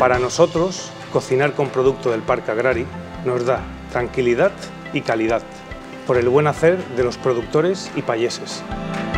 Para nosotros, cocinar con producto del Parc Agrari nos da tranquilidad y calidad, por el buen hacer de los productores y payeses.